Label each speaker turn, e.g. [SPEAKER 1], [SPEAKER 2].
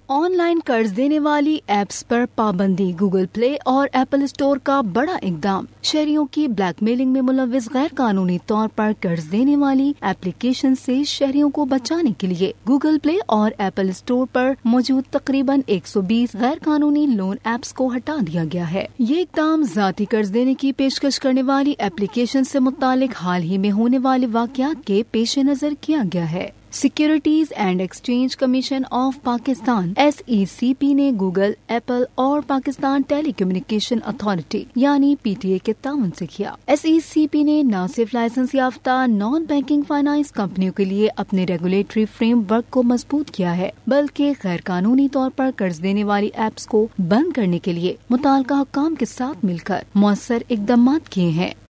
[SPEAKER 1] Online कर्ज देने वाली एप्स पर पाबंदी, गूगल प्ले और एप्पल स्टोर का बड़ा इकदाम। शहरियों की ब्लैकमेलिंग में मुलव्विस गैर कानूनी तौर पर कर्ज देने वाली एप्लीकेशन से शहरियों को बचाने के लिए गूगल प्ले और एप्पल स्टोर पर मौजूद तकरीबन 120 गैर कानूनी लोन एप्स को हटा दिया गया है। ये इकदाम जाती कर्ज देने की पेशकश करने वाली एप्लीकेशन से मुतालिक हाल ही में होने वाले वाकयात के पेश नजर किया गया है। Securities and Exchange Commission of Pakistan (SECP) ने गूगल, एप्पल और पाकिस्तान टेलीकम्युनिकेशन अथॉरिटी यानी PTA के ताउन से किया। SECP ने न सिर्फ लाइसेंस याफ्ता नॉन बैंकिंग फाइनेंस कंपनियों के लिए अपने रेगुलेटरी फ्रेमवर्क को मजबूत किया है, बल्कि गैर कानूनी तौर पर कर्ज देने वाली एप्स को बंद करने के लिए मुताल्लिका हुक्काम के साथ मिलकर मौसर इकदाम किए हैं।